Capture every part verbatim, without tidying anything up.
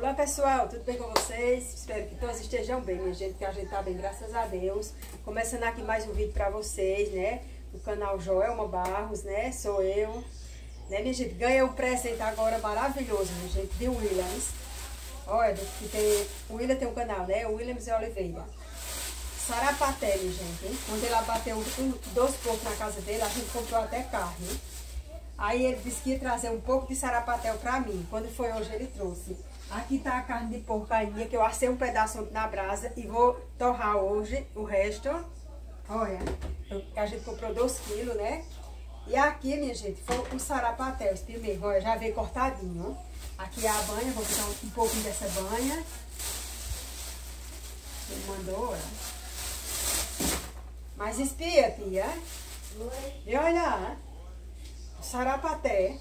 Olá pessoal, tudo bem com vocês? Espero que todos estejam bem, minha gente, que a gente tá bem, graças a Deus. Começando aqui mais um vídeo pra vocês, né? Do canal Joelma Barros, né? Sou eu. Né, minha gente? Ganhei um presente agora maravilhoso, minha gente, de Williams. Olha, que tem, o William tem um canal, né? O Williams e Oliveira. Sarapaté, minha gente, hein? Quando ele abateu um, dois porcos na casa dele, a gente comprou até carne. Aí ele disse que ia trazer um pouco de sarapatel pra mim. Quando foi hoje, ele trouxe. Aqui tá a carne de porco ainda, que eu assei um pedaço na brasa e vou torrar hoje o resto. Olha, eu, a gente comprou dois quilos, né? E aqui, minha gente, foi o sarapatel, esse primeiro. Olha, já veio cortadinho. Aqui é a banha, vou botar um, um pouquinho dessa banha. Ele mandou, olha. Mas espia, tia. Oi. E olha, o sarapaté.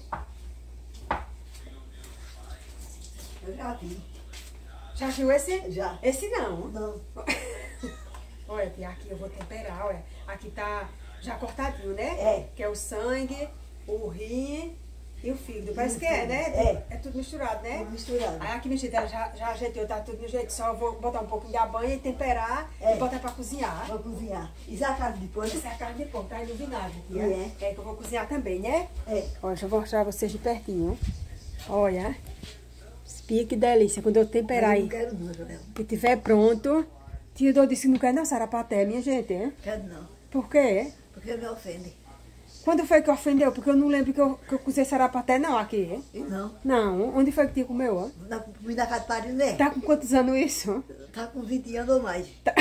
Eu já vi. Já viu esse? Já. Esse não. Não. Olha, tia, aqui eu vou temperar, olha. Aqui tá já cortadinho, né? É. Que é o sangue, o rim e o fígado. Parece o que é, fígado. né? É. É tudo misturado, né? Tudo misturado. Aí aqui, minha gente, já, já ajeitei, tá tudo no jeito. Só vou botar um pouquinho da banha e temperar É. e botar pra cozinhar. Vou cozinhar. E já a carne de porco? Essa é a carne de porco, tá aí no vinagre, tia. É. É que eu vou cozinhar também, né? É. Olha, deixa eu mostrar vocês de pertinho. Olha. Espia que delícia. Quando eu temperar Mas eu aí, não quero não, Joel. que tiver pronto. Tia Dô disse que não quer não sarapaté, minha gente, hein? Quero não. Por quê? Porque me ofende. Quando foi que ofendeu? Porque eu não lembro que eu, que eu cozinhei sarapaté não aqui. E não. Não. Onde foi que tia comeu? Ó? Na comida da casa de Paris, né? Tá com quantos anos isso? Tá com vinte anos ou mais. Tá.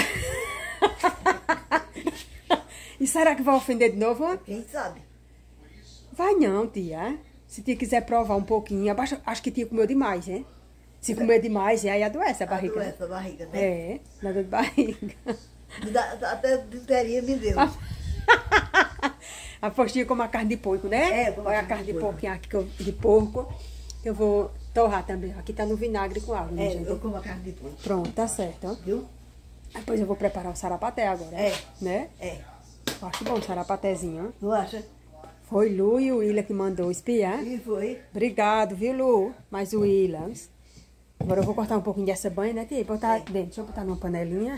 E será que vai ofender de novo? Ó? Quem sabe? Vai não, tia. Se tia quiser provar um pouquinho, abaixo, acho que tia comeu demais, hein? Se comer demais, aí adoece a barriga. Adoece a barriga, né? É, nada de barriga. Me dá, até desinteria me deu. A postinha como a carne de porco, né? É, como a Olha a carne carne de de porco aqui, que eu- de porco. Que eu vou torrar também. Aqui tá no vinagre com água, né, É, gente? eu como a carne de porco. Pronto, tá certo, ó. Viu? Depois eu vou preparar o sarapaté agora. É. Né? É. Eu acho bom o sarapatézinho, ó. Não acha? Foi Lu e o William que mandou espiar. E foi. Obrigado, viu, Lu? Mais o Williams. Agora eu vou cortar um pouquinho dessa banha, né, tia? E botar dentro. Deixa eu botar numa panelinha.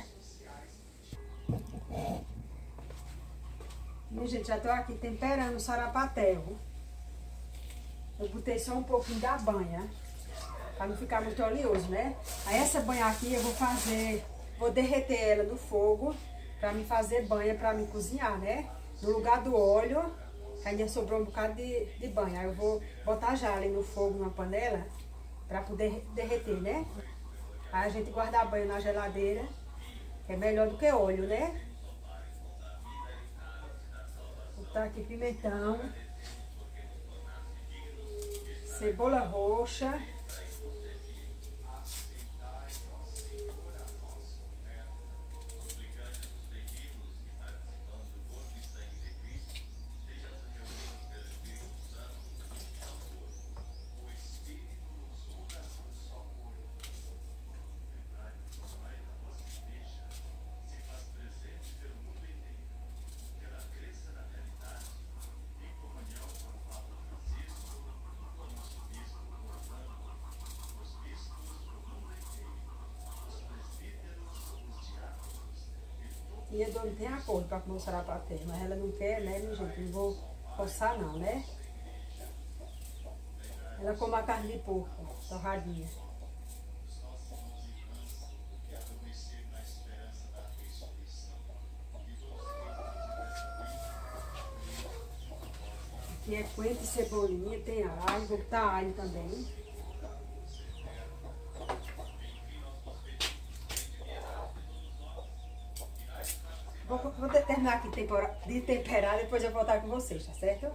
Minha gente, já tô aqui temperando o sarapatel. Eu botei só um pouquinho da banha, pra não ficar muito oleoso, né? Aí essa banha aqui eu vou fazer, vou derreter ela no fogo, pra me fazer banha, pra me cozinhar, né? No lugar do óleo, ainda sobrou um bocado de, de banha. Aí eu vou botar já ali no fogo, numa panela, pra poder derreter, né? Aí a gente guarda a banha na geladeira, que é melhor do que óleo, né? Vou botar aqui pimentão, cebola roxa, e a dona tem acordo para comer o sarapaté, mas ela não quer, né, minha gente? Não vou forçar não, né? Ela come a carne de porco, torradinha. Aqui é coentro e cebolinha, tem alho, vou botar alho também. Vou, vou terminar aqui tempora, de temperar, depois eu vou voltar com vocês, tá certo?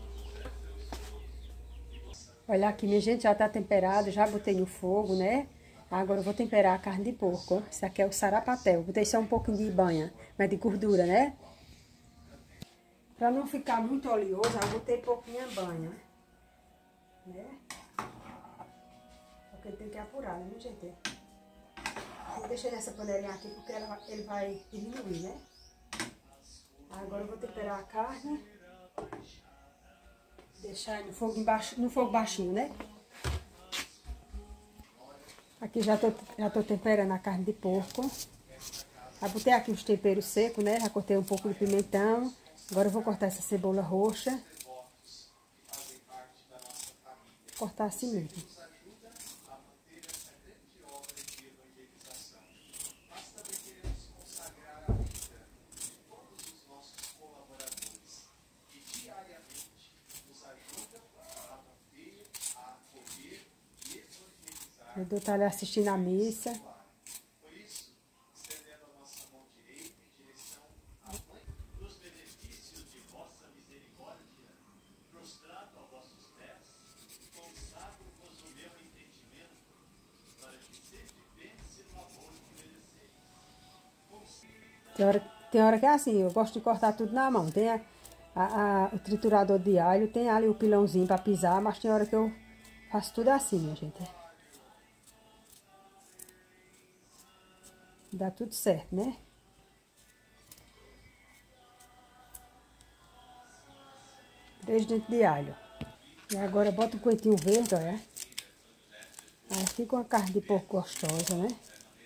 Olha aqui, minha gente, já tá temperado, já botei no fogo, né? Agora eu vou temperar a carne de porco. Isso aqui é o sarapatel. Botei só um pouquinho de banha, mas de gordura, né? Pra não ficar muito oleoso, eu botei pouquinha banha, né? Porque tem que apurar, né, minha gente? Vou deixar nessa panelinha aqui porque ela, ele vai diminuir, né? Agora eu vou temperar a carne. Deixar no fogo, embaixo, no fogo baixinho, né? Aqui já tô, já tô temperando a carne de porco. Já botei aqui os temperos secos, né? Já cortei um pouco de pimentão. Agora eu vou cortar essa cebola roxa. Vou cortar assim mesmo. O doutor tá ali assistindo a missa. Tem hora, tem hora que é assim, eu gosto de cortar tudo na mão. Tem a, a, a, o triturador de alho, tem ali o pilãozinho para pisar, mas tem hora que eu faço tudo assim, minha gente. Dá tudo certo, né? Três dentes de alho. E agora bota um coentinho verde, olha. Aí fica uma carne de porco gostosa, né?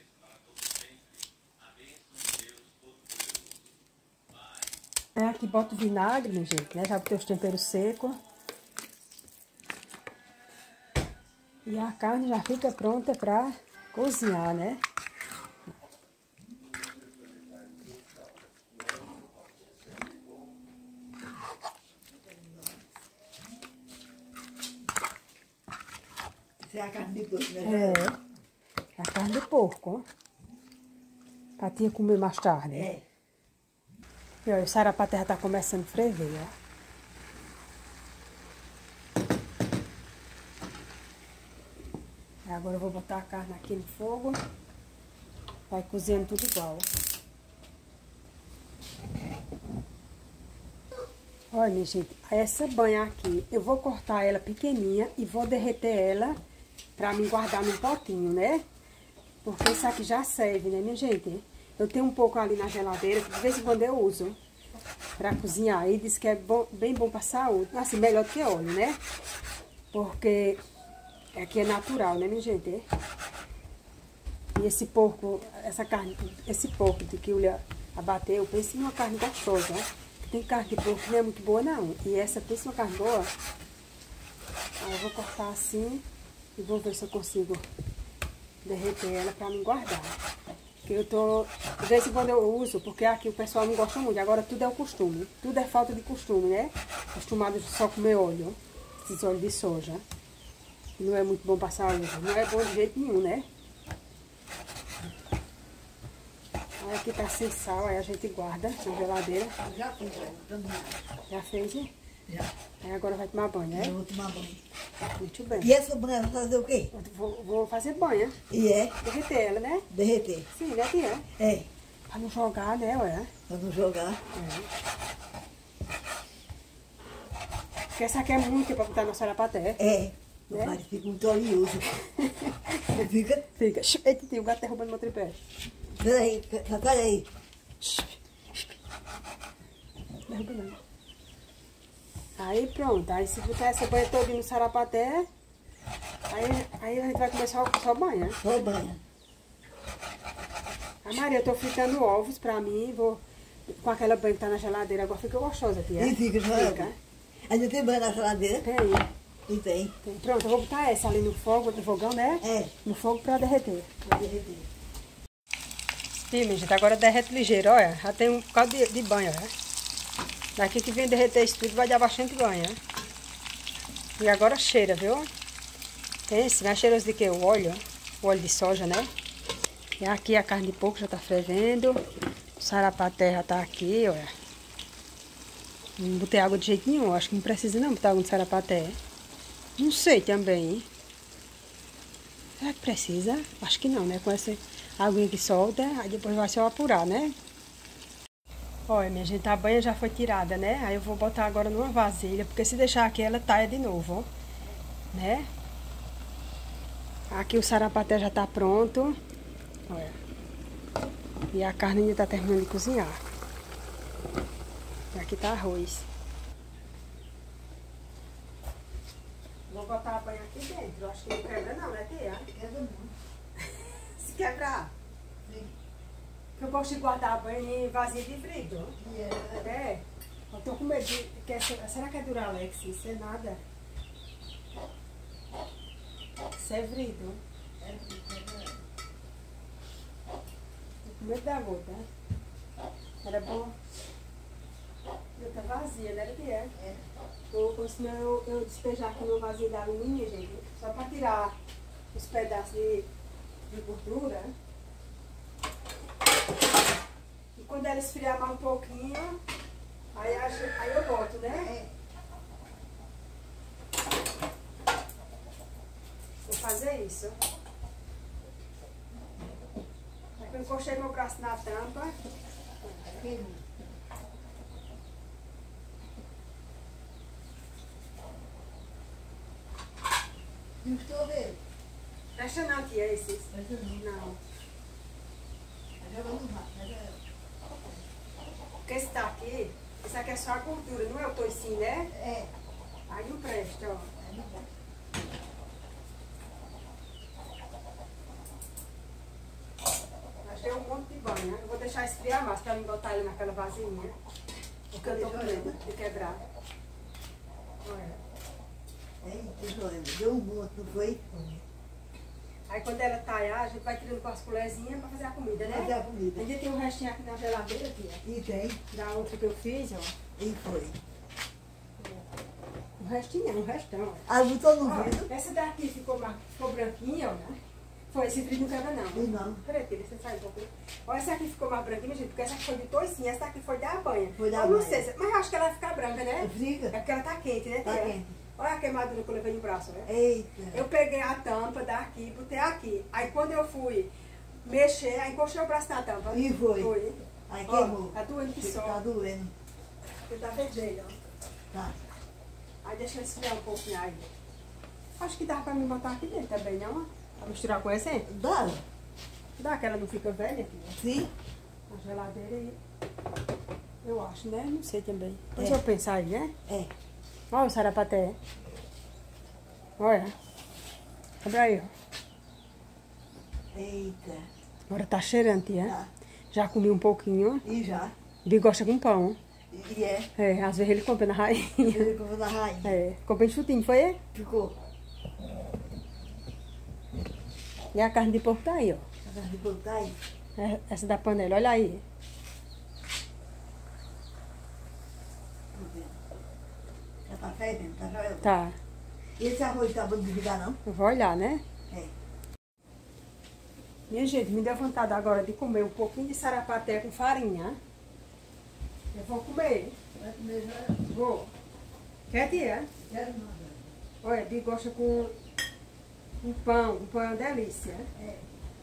É, aqui bota o vinagre, minha gente, né? Já botei os temperos secos. E a carne já fica pronta pra cozinhar, né? Essa é a carne de porco, né? É, a carne de porco, ó. Pra tia comer mais tarde. É. E olha, o sarapaté já tá começando a ferver, ó. Agora eu vou botar a carne aqui no fogo. Vai cozinhando tudo igual. Olha, minha gente, essa banha aqui, eu vou cortar ela pequenininha e vou derreter ela pra me guardar num potinho, né? Porque isso aqui já serve, né, minha gente? Eu tenho um pouco ali na geladeira, que de vez em quando eu uso pra cozinhar. E diz que é bom, bem bom pra saúde. Assim, melhor do que óleo, né? Porque aqui é natural, né, minha gente? E esse porco, essa carne, esse porco de que o Lia abateu, pense numa carne gostosa, né? Tem carne de porco que não é muito boa, não. E essa, pense numa carne boa. Aí eu vou cortar assim e vou ver se eu consigo derreter ela pra me guardar. Porque eu tô, de vez em quando eu uso, porque aqui o pessoal não gosta muito. Agora tudo é o costume, tudo é falta de costume, né? Acostumado só comer óleo, esses óleos de soja. Não é muito bom pra saúde, não é bom de jeito nenhum, né? Aí aqui tá sem sal, aí a gente guarda na geladeira. Já fiz, também. Já fez, né? Já. Aí agora vai tomar banho, né? Eu vou tomar banho. Muito bem. E essa banha vai fazer o quê? Eu Vou, vou fazer banho, E é derreter ela, né? derreter. Sim, né, tia? É. Pra não jogar, né, ué? Pra não jogar. É. Porque essa aqui é muito pra botar na sarapaté. É. Né? Mas fica muito oleoso. Fica. Fica. Eita, tio, o gato derrubando meu tripé. Peraí, peraí. Derruba não. Aí pronto, aí se botar essa banha toda no sarapaté, aí, aí a gente vai comer só, só banha. Só banha. A Maria, eu tô fritando ovos pra mim, vou com aquela banha que tá na geladeira, agora fica gostosa, tia. E fica, fica. Fica. Ainda tem banha na geladeira? Tem, E tem. tem. Pronto, eu vou botar essa ali no fogo, no fogão, né? É. No fogo pra derreter. Pra derreter. Ih, minha gente, agora derrete ligeiro, olha. Já tem um bocado de, de banho, olha. Daqui que vem derreter isso tudo vai dar bastante banho, né? E agora cheira, viu? Esse, mais cheiroso de que? O óleo, o óleo de soja, né? E aqui a carne de porco já tá fervendo. O sarapaté já tá aqui, olha. Não botei água de jeito nenhum, acho que não precisa não botar água no sarapaté. Não sei também, hein? Será que precisa? Acho que não, né? Com essa aguinha que solta, aí depois vai se evaporar, né? Olha, minha gente, a banha já foi tirada, né? Aí eu vou botar agora numa vasilha, porque se deixar aqui ela talha de novo, ó. Né? Aqui o sarapaté já tá pronto. Olha. E a carne ainda tá terminando de cozinhar. E aqui tá arroz. Vou botar a banha aqui dentro. Acho que não quebra não, né, tia? Quebra não. quebrar. Eu gosto de guardar a banha em vasilha de vidro. É. É. Eu tô com medo de... Que é, será que é Duralex? Isso é nada. Isso é vidro. Tô com medo da gota. Era bom. Eu tá vazia, né? Que é. É. Eu, senão eu, eu despejar aqui no vasilho da alumínio, gente. Só pra tirar os pedaços de, de gordura. E quando ela esfriar mais um pouquinho, aí, a gente- aí eu boto, né? É. Vou fazer isso. Aí que eu encostei meu braço na tampa. Queimou. Não estou vendo. Presta não, tia, esses. Mas eu não. Não. Agora vamos lá. Agora- Porque esse tá aqui, esse aqui é só a gordura, não é o toicinho, né? É. Aí não presta, ó. Aí não dá. Mas deu um monte de banho, né? Eu vou deixar esfriar mais pra não botar ele naquela vasilhinha. Porque eu tô com medo de quebrar. Olha. É, deu um monte, não foi? Aí quando ela talhar, a gente vai tirando com as colherzinhas pra fazer a comida, né? Fazer a comida. Ainda tem um restinho aqui na geladeira, tia. E tem. Da outra que eu fiz, ó. E foi. Um restinho, um restão, ó. Ah, não estou no Ó, vidro. essa daqui ficou, ma- ficou branquinha, ó, né? Foi, esse vidro não quebra não. E não. Peraí, tia, você sai um pouco. Ó, essa aqui ficou mais branquinha, gente, porque essa aqui foi de toicinha, essa daqui foi da banha. Foi da Eu não banha. sei, se- mas eu acho que ela vai ficar branca, né? Fica. É porque ela tá quente, né, tia? Tá quente. Olha a queimadura que eu levei no braço, né? Eita. Eu peguei a tampa daqui, botei aqui. Aí quando eu fui mexer, aí encostei o braço na tampa. E foi. Foi. Aí Ó, queimou. tá doendo que Tá só. doendo. Porque tá vermelho, ó. Tá. Aí deixa eu esfriar um pouquinho aí. Acho que dá pra me botar aqui dentro também, não? Pra misturar com esse, hein? Dá? Dá, que ela não fica velha aqui, né? Sim. Na geladeira aí. Eu acho, né? Não sei também. Depois É. eu pensar aí, né? É. Olha o sarapaté. Olha. Abre aí, ó. Eita. Agora tá cheirando, tia. Tá. Já comi um pouquinho. E já. Ele gosta com pão. E é. É, às vezes ele compra na rainha. Ele ficou na rainha. É, ficou bem chutinho, foi? Ficou. E a carne de porco tá aí, ó. Agora de botar aí. É, essa da panela, olha aí. Tô vendo. Já tá fervendo, tá fervendo. Tá. E esse arroz tá bom de ligar, não? Eu vou olhar, né? É. Minha gente, me deu vontade agora de comer um pouquinho de sarapaté com farinha. Eu vou comer. Vai comer já? Vou. Quer, tia? Quero não. Olha, Di gosta com um pão. O pão é uma delícia. É.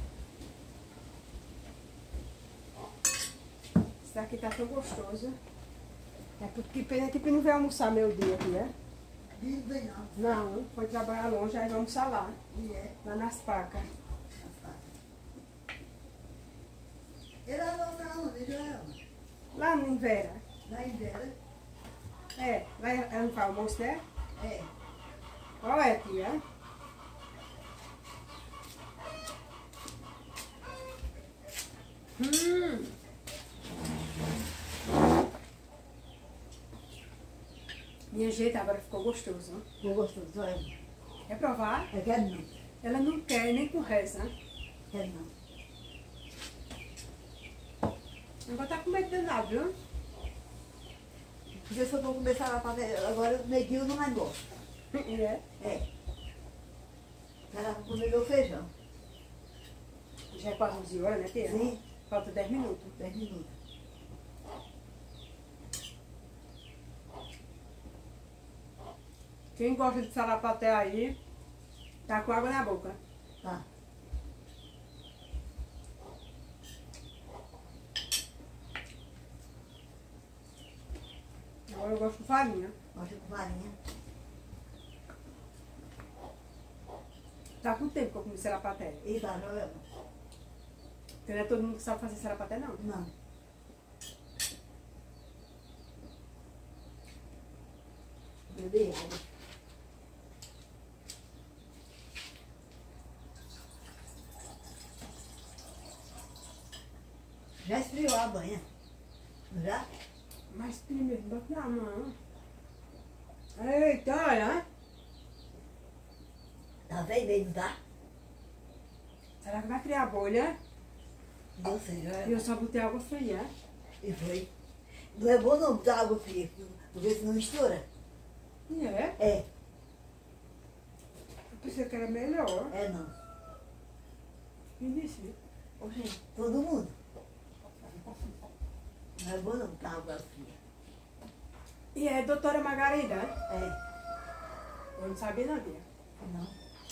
Isso daqui tá tão gostoso. É porque pena que não veio almoçar meu dia aqui, é? Não vem não. Não, foi trabalhar longe, aí vamos almoçar lá. E é. Lá nas pacas. Ele não tá onde, Joel? Lá no Invera. Lá em Vera. É, lá ela não faz almoço, né? É. Olha, tia. Hum. Minha gente, agora ficou gostoso. Eu gostoso, Joel. Quer provar? Eu quero não. Ela não quer nem com reza. Quero não. Agora tá com medo danado, viu? Porque se eu vou começar a fazer agora, o neguinho não mais gosta. É. É. Ela vai comer meu feijão. Já é quase onze horas, né, tia? Sim. Falta dez minutos. Dez minutos. Quem gosta de sarapaté aí, tá com água na boca. Tá. Agora eu gosto com farinha. Gosto com farinha. Tá com tempo que eu comi sarapaté. E tá, Joel? Porque não é todo mundo que sabe fazer sarapaté, não. Não. Beber água. Já esfriou a banha? Já? Mas primeiro, bota na mão. Eita, olha. Tá vendo, não tá? Será que vai criar bolha? Não sei, já. E eu só botei água fria. E foi. Não é bom não botar água fria, porque senão mistura. E é? É, Eu pensei que era melhor. é não. Quem disse? Oxe, todo mundo. Não é bom não botar água fria. E é doutora Margarida? É, Eu não sabia não, Bia. não.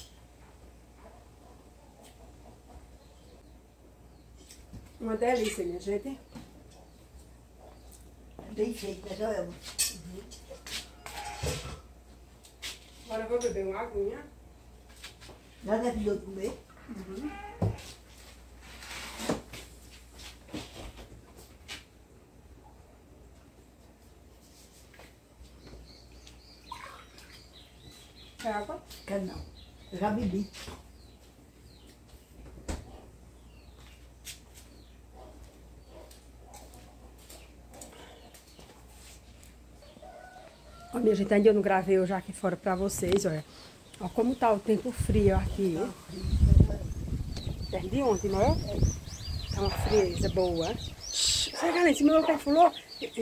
Uma delícia, minha gente. Bem feito, né, Joelma? Agora eu vou beber uma aguinha. Já terminou de comer? Uhum. Quer água? Quero não. Eu já bebi. Ó, minha gente, ainda eu não gravei hoje aqui fora pra vocês, olha. Ó como tá o tempo frio aqui. Desde de ontem, não é? Tá uma frieza boa. Sai, galera, em cima do meu pé fulou.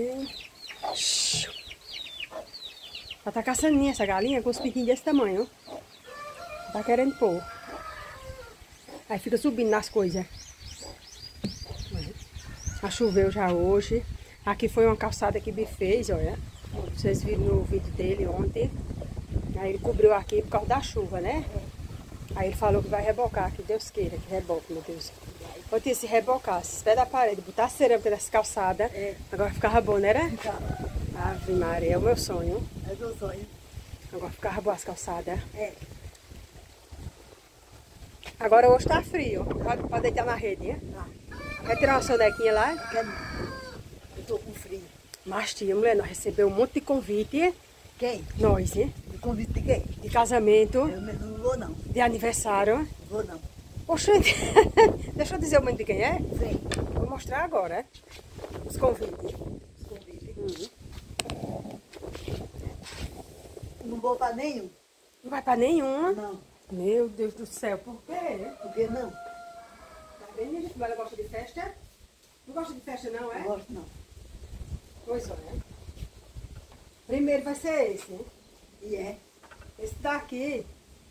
Ela tá caçaninha essa galinha com os piquinhos desse tamanho. Tá querendo pôr. Aí fica subindo nas coisas. A choveu já hoje. Aqui foi uma calçada que Bi fez, olha. Vocês viram no vídeo dele ontem. Aí ele cobriu aqui por causa da chuva, né? Aí ele falou que vai rebocar, que Deus queira, que reboque, meu Deus. Eu tinha se rebocar, se pé da parede, botar cerâmica nessa calçada, É. agora ficava bom, não era? Ficava. Ave Maria, é o meu sonho. É meu sonho. Agora ficava boa as calçadas. É. Agora hoje tá frio, pode, pode deitar na rede, né? Tá. Quer tirar uma sonequinha lá? Quero não. Eu tô com frio. Mas tia, mulher, nós recebemos um monte de convite. Quem? Nós, né? O convite de quem? De casamento, Eu mesmo não vou não. de aniversário. Vou não. Oxente, deixa eu dizer o nome de quem é. Vem. Vou mostrar agora, é? Os convites. Os convites. Uhum. Não vou pra nenhum. Não vai pra nenhuma. Não. Meu Deus do céu, por quê? Por que não? Tá bem, minha gente? Mas ela gosta de festa? Não gosta de festa não, é? Não gosto não. Pois é. Primeiro vai ser esse, né? E é. Esse daqui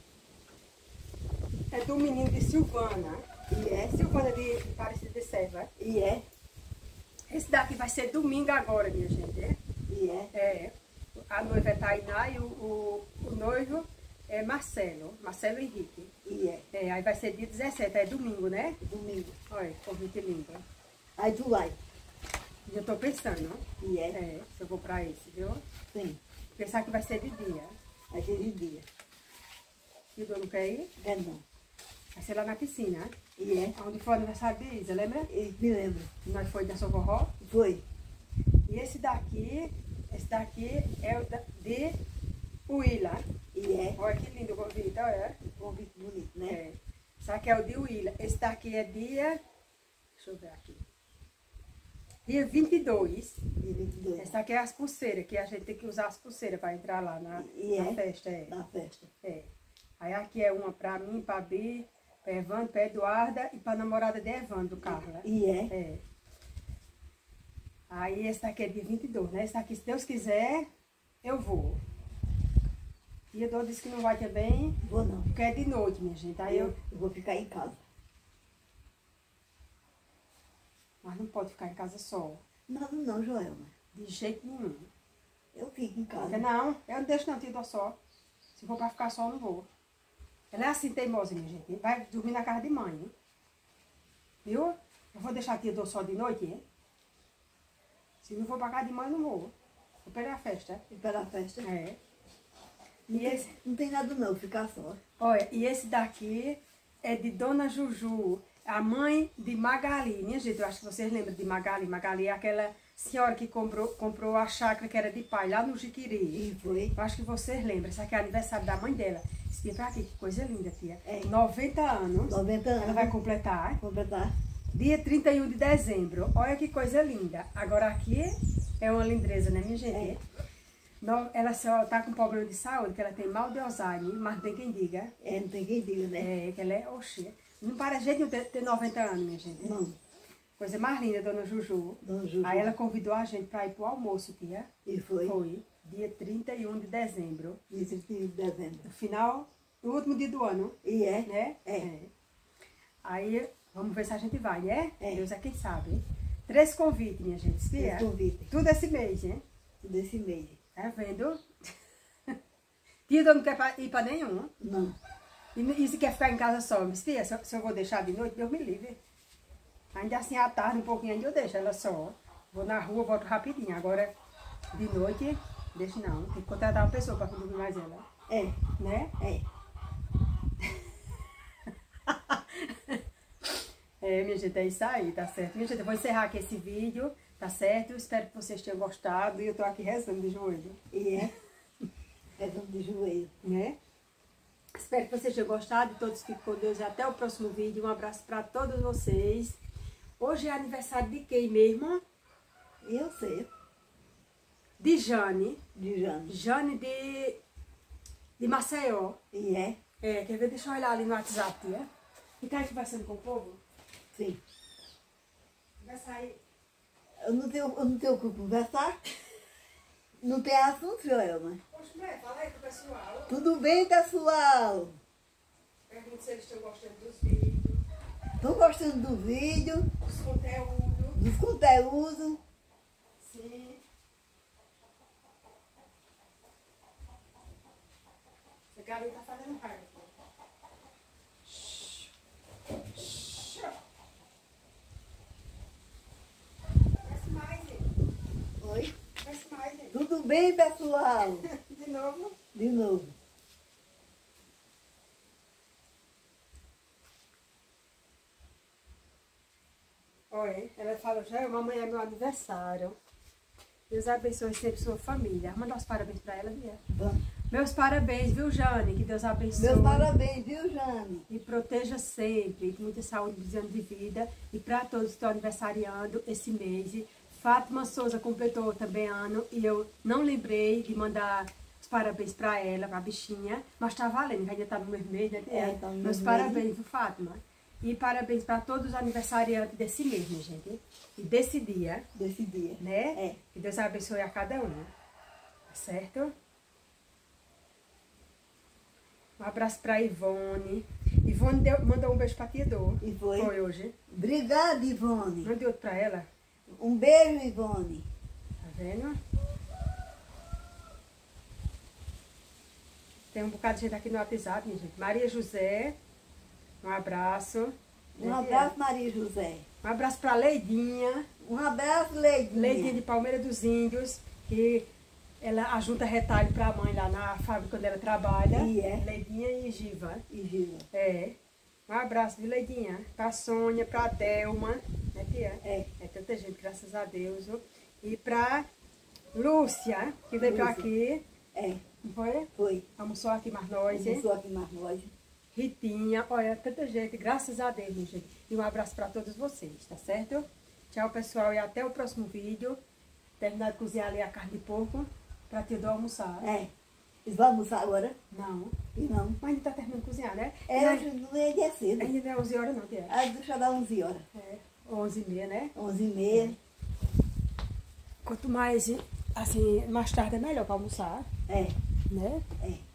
é do menino de Silvana. E é. Silvana de Aparecida de Serva. E é. Esse daqui vai ser domingo agora, minha gente. É? E é. É. A noiva é Tainá e o, o, o noivo é Marcelo. Marcelo Henrique. E é. É, aí vai ser dia dezessete, é domingo, né? Domingo. Olha, convite lindo. Aí tu vai. Já tô pensando, E é. é, se eu vou pra esse, viu? Sim. Pensar que vai ser de dia. Aquele dia. E o dono quer ir? É não. Vai ser lá na piscina, né? E é. Onde foi o aniversário de Isa, lembra? E me lembro. Nós foi da Socorro. Foi. E esse daqui, esse daqui é o da, de Willa. E é. Olha que lindo o convite, olha. Convite bonito, né? É. Esse aqui é o de Willa. Esse daqui é dia... Deixa eu ver aqui. Dia vinte e dois. Dia vinte e dois. Essa aqui é as pulseiras, que a gente tem que usar as pulseiras para entrar lá na, E na é? festa. É. Na festa. É. Aí aqui é uma para mim, para Bi, para Evandro, para Eduarda e para a namorada de Evandro, Carla. E é. É. Aí esse daqui é dia vinte e dois, né? Esse daqui, se Deus quiser, eu vou. E Eduardo disse que não vai também, Vou não. porque é de noite, minha gente. Aí eu... Eu, eu vou ficar em casa. Mas não pode ficar em casa só. Não, não, Joelma. De jeito nenhum. Eu fico em Porque casa. não, eu não deixo não, tia, dou só. Se for para ficar só, eu não vou. Ela é assim, teimosa, minha gente. Vai dormir na casa de mãe, hein? Viu? Eu vou deixar a tia dou só de noite, hein? Se não for para casa de mãe, eu não vou. Vou pegar a festa. E para a festa. É. Não E tem, esse, não tem nada não, ficar só. olha, e esse daqui é de Dona Juju, a mãe de Magali. Minha gente, eu acho que vocês lembram de Magali. Magali é aquela senhora que comprou, comprou a chácara que era de pai, lá no Jiquiri. E foi. Eu acho que vocês lembram. Esse aqui é aniversário da mãe dela. Esse dia pra aqui, que coisa linda, tia. É. noventa anos. noventa anos. Ela vai completar. Completar. Dia trinta e um de dezembro. Olha que coisa linda. Agora aqui é uma lindreza, né, minha gente? É. Não, ela só tá com problema de saúde, que ela tem mal de Alzheimer, mas não tem quem diga. É, não tem quem diga, né? É, que ela é, oxê. Não para jeito de ter noventa anos, minha gente. Não. Coisa mais linda, dona Juju. Dona Juju. Aí ela convidou a gente para ir pro almoço, tia. E foi? Foi. Dia trinta e um de dezembro. Dia trinta e um de dezembro. No final, no último dia do ano. E é? Né? É. Aí, vamos ver se a gente vai, né? É. Deus é quem sabe. Três convites, minha gente. Espia. Três convites. Tudo esse mês, né? Desse mês. Tá vendo? Tia não quer pra- ir pra nenhum. Não. E, e se quer ficar em casa só, mas tia, se, eu- se eu vou deixar de noite, Deus me livre. Ainda assim, à tarde, um pouquinho ainda eu deixo ela só. Vou na rua, volto rapidinho. Agora, de noite, deixo não. Tem que contratar uma pessoa pra dormir mais ela. É. Né? É. É, minha gente, é isso aí, tá certo? Minha gente, eu vou encerrar aqui esse vídeo, tá certo? Eu espero que vocês tenham gostado e eu tô aqui rezando de joelho, E é. Rezando de joelho. né? Espero que vocês tenham gostado, todos fiquem com Deus e até o próximo vídeo. Um abraço pra todos vocês. Hoje é aniversário de quem mesmo? Eu sei. De Jane. De Jane. Jane de, de Maceió. E é? É, quer ver? Deixa eu olhar ali no WhatsApp, tia. Fica aí conversando com o povo. Sim. Vai sair. Eu não tenho, eu não tenho o que conversar. Não tem assunto, Joelma. Poxa, mulher, fala aí pro pessoal. Tudo bem, pessoal? Pergunta se eles estão gostando dos vídeos, Estão gostando do vídeo, dos conteúdos. dos conteúdos? Sim. Esse garoto tá fazendo raiva. Shhh. Shhh. Desce mais, gente. Oi? Desce mais, gente. Tudo bem, pessoal? De novo. De novo. Oi, ela falou, já mamãe é meu aniversário. Deus abençoe sempre sua família. Manda os parabéns pra ela, Bia. Vamos. Meus parabéns, viu, Jane? Que Deus abençoe. Meus parabéns, viu, Jane? E proteja sempre, com muita saúde, muitos anos de vida. E para todos que estão aniversariando esse mês. Fátima Souza completou também ano e eu não lembrei de mandar os parabéns para ela, para a bichinha. Mas tá valendo, que ainda tá no mesmo mês, né? É, tá no Meus mesmo parabéns, mês. viu, Fátima? E parabéns para todos os aniversariantes desse mês, minha gente. E desse dia, Desse dia. né? É. Que Deus abençoe a cada um. Tá certo? Um abraço pra Ivone. Ivone deu, mandou um beijo pra tia Dor. E foi? Foi hoje. Obrigada, Ivone. Mandei outro pra ela. Um beijo, Ivone. Tá vendo? Tem um bocado de gente aqui no WhatsApp, minha gente. Maria José. Um abraço. Um abraço, Maria José. Um abraço pra Leidinha. Um abraço, Leidinha. Leidinha de Palmeira dos Índios. Que ela ajunta retalho pra mãe lá na fábrica onde ela trabalha. E é. Leidinha e Giva. E Gila. É. Um abraço, viu, Leidinha? Pra Sônia, pra Delma. Né, tia? É. É tanta gente, graças a Deus. Viu? E pra Lúcia, que veio pra Lúcia. aqui. É. Não foi? Foi. Almoçou aqui mais nós, hein? Começou aqui mais nós. Ritinha, olha, tanta gente, graças a Deus, minha gente. E um abraço pra todos vocês, tá certo? Tchau, pessoal, e até o próximo vídeo. Terminar de cozinhar ali a carne de porco pra te dar almoçar. É. Eles vão almoçar agora? Não, E não. mas ainda tá terminando de cozinhar, né? É, Não, hoje não é dia cedo. ainda não é onze horas não, tia. Ah, deixa eu dar onze horas. É, onze e meia, né? onze e meia. Quanto mais, assim, mais tarde é melhor pra almoçar, É. né? É.